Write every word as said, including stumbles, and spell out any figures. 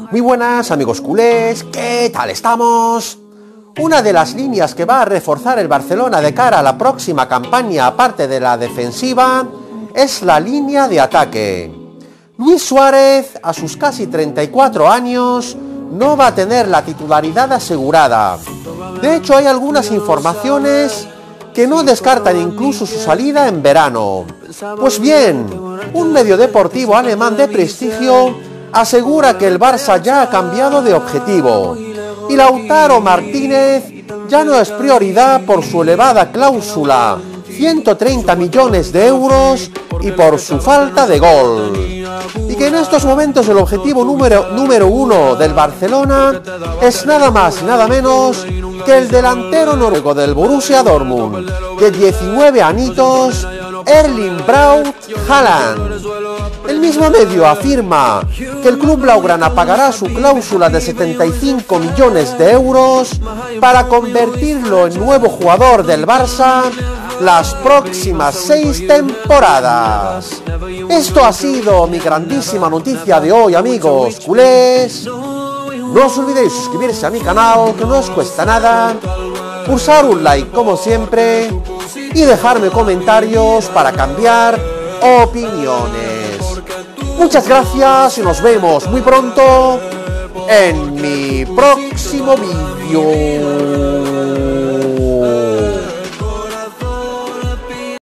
Muy buenas amigos culés, ¿qué tal estamos? Una de las líneas que va a reforzar el Barcelona de cara a la próxima campaña, aparte de la defensiva, es la línea de ataque. Luis Suárez, a sus casi treinta y cuatro años, no va a tener la titularidad asegurada. De hecho, hay algunas informaciones que no descartan incluso su salida en verano. Pues bien, un medio deportivo alemán de prestigio asegura que el Barça ya ha cambiado de objetivo y Lautaro Martínez ya no es prioridad por su elevada cláusula, ciento treinta millones de euros, y por su falta de gol. Y que en estos momentos el objetivo número, número uno del Barcelona es nada más y nada menos que el delantero noruego del Borussia Dortmund, de diecinueve añitos, Erling Braut Haaland. El mismo medio afirma que el club blaugrana pagará su cláusula de setenta y cinco millones de euros para convertirlo en nuevo jugador del Barça las próximas seis temporadas. Esto ha sido mi grandísima noticia de hoy, amigos culés. No os olvidéis suscribirse a mi canal, que no os cuesta nada, pulsar un like como siempre y dejarme comentarios para cambiar opiniones. Muchas gracias y nos vemos muy pronto en mi próximo vídeo.